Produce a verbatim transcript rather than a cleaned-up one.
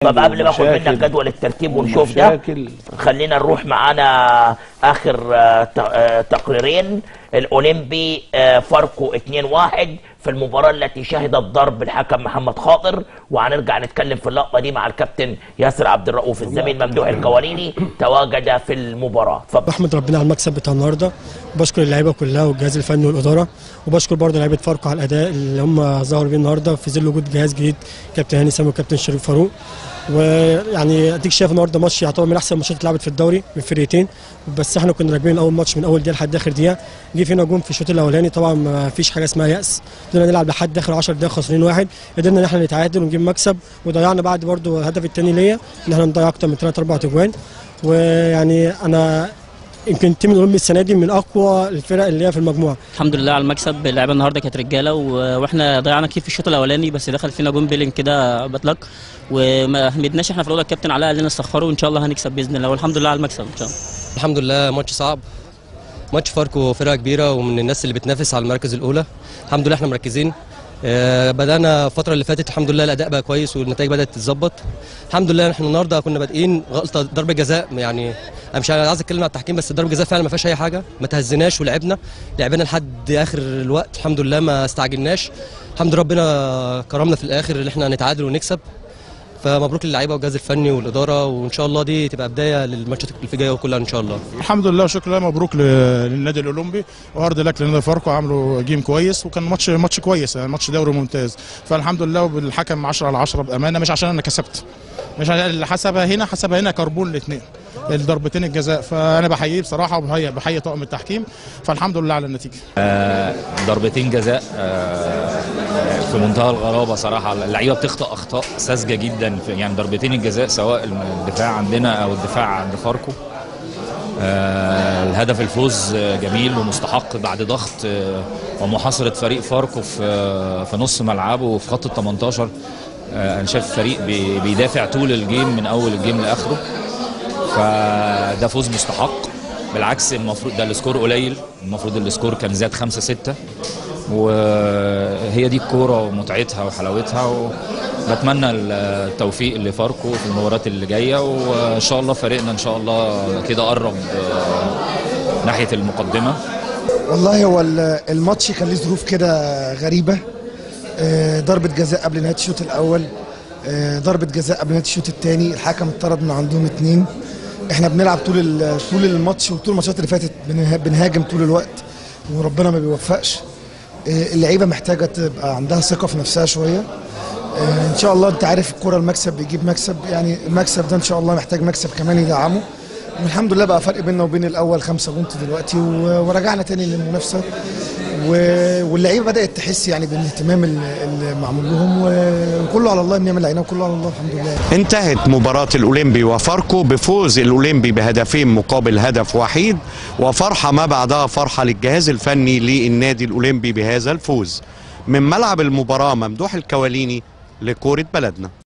طب قبل ما اخد منك جدول الترتيب ونشوف ده، خلينا نروح معانا اخر تقريرين. الاولمبي فاركو اتنين واحد في المباراه التي شهدت ضرب الحكم محمد خاطر، وهنرجع نتكلم في اللقطه دي مع الكابتن ياسر عبد الرؤوف. الزميل ممدوح الكواليني تواجد في المباراه. بحمد ربنا على المكسب بتاع النهارده، وبشكر اللعيبه كلها والجهاز الفني والاداره، وبشكر برضه لعيبه فاركو على الاداء اللي هم ظهروا بيه النهارده في ظل وجود جهاز جديد، كابتن هاني سامي وكابتن شريف فاروق. ويعني اديك شايف النهارده ماتش يعتبر من احسن الماتشات اللي اتلعبت في الدوري من الفرقتين، بس احنا كنا راكبين اول ماتش من اول دقيقه لحد اخر دقيقه. جه فينا جون في الشوط الاولاني، طبعا ما فيش حاجه اسمها يأس، قدرنا نلعب لحد اخر عشر دقائق خسرين واحد، قدرنا ان احنا نتعادل ونجيب مكسب، وضيعنا بعد برضه الهدف الثاني ليا ان احنا نضيع اكتر من ثلاث اربع اجوان. ويعني انا يمكن تيم الاولمبي السنه دي من اقوى الفرق اللي هي في المجموعه. الحمد لله على المكسب. اللعيبه النهارده كانت رجاله، واحنا ضيعنا كتير في الشوط الاولاني، بس دخل فينا جون بيلين كده بطلق، وما همدناش احنا في الاولى. الكابتن علاء قال لنا استخروا، وان شاء الله هنكسب باذن الله، والحمد لله على المكسب ان شاء الله. الحمد لله. ماتش صعب، ماتش فاركو فرقه كبيره ومن الناس اللي بتنافس على المراكز الاولى. الحمد لله احنا مركزين. آه بدانا الفتره اللي فاتت الحمد لله الاداء بقى كويس والنتائج بدات تتظبط. الحمد لله احنا النهارده كنا بادئين غلطه ضربه جزاء، يعني انا مش عايز اتكلم على التحكيم، بس ضربه جزاء فعلا ما فيهاش اي حاجه، ما تهزناش ولعبنا لعبنا لحد اخر الوقت. الحمد لله ما استعجلناش، الحمد لله ربنا كرمنا في الاخر ان احنا نتعادل ونكسب. فمبروك للعيبه والجهاز الفني والاداره، وان شاء الله دي تبقى بدايه للماتشات اللي جايه كلها ان شاء الله. الحمد لله وشكرا لله. مبروك للنادي الاولمبي وهارد لك لنادي فاركو، عملوا جيم كويس وكان ماتش ماتش كويس، يعني ماتش دوري ممتاز. فالحمد لله، وبالحكم عشرة على عشرة بامانه، مش عشان انا كسبت، مش اللي حسبها هنا حسبها هنا كربون الاثنين الضربتين الجزاء. فانا بحييه بصراحه، وبحيي بحيي طاقم التحكيم. فالحمد لله على النتيجه. آه ضربتين جزاء آه في منتهى الغرابه صراحه. اللعيبه بتخطئ اخطاء ساذجه جدا في يعني ضربتين الجزاء، سواء الدفاع عندنا او الدفاع عند فاركو. آه الهدف الفوز جميل ومستحق بعد ضغط آه ومحاصره فريق فاركو في آه في نص ملعبه وفي خط ال تمنتاشر. آه انا شايف فريق بيدافع طول الجيم من اول الجيم لاخره، فده فوز مستحق. بالعكس المفروض ده السكور قليل، المفروض السكور كان زاد خمسة ستة، وهي دي الكوره ومتعتها وحلاوتها. وبتمنى التوفيق لفاركو في المباريات اللي جايه، وان شاء الله فريقنا ان شاء الله كده قرب ناحيه المقدمه. والله هو الماتش كان ليه ظروف كده غريبه، ضربه جزاء قبل نهايه الشوط الاول، ضربه جزاء قبل نهايه الشوط الثاني، الحكم اتطرد من عندهم اثنين. احنا بنلعب طول طول الماتش وطول الماتشات اللي فاتت بنهاجم طول الوقت وربنا ما بيوفقش. اللعيبه محتاجه تبقى عندها ثقه في نفسها شويه. ان شاء الله انت عارف الكوره المكسب بيجيب مكسب، يعني المكسب ده ان شاء الله محتاج مكسب كمان يدعمه. والحمد لله بقى فرق بيننا وبين الاول خمسة بونت دلوقتي، ورجعنا تاني للمنافسه، واللعيبه بدات تحس يعني بالاهتمام اللي معمول لهم، وكله على الله بنعمل عينه، وكله على الله الحمد لله. انتهت مباراه الاولمبي وفاركو بفوز الاولمبي بهدفين مقابل هدف وحيد، وفرحه ما بعدها فرحه للجهاز الفني للنادي الاولمبي بهذا الفوز. من ملعب المباراه ممدوح الكواليني لكوره بلدنا.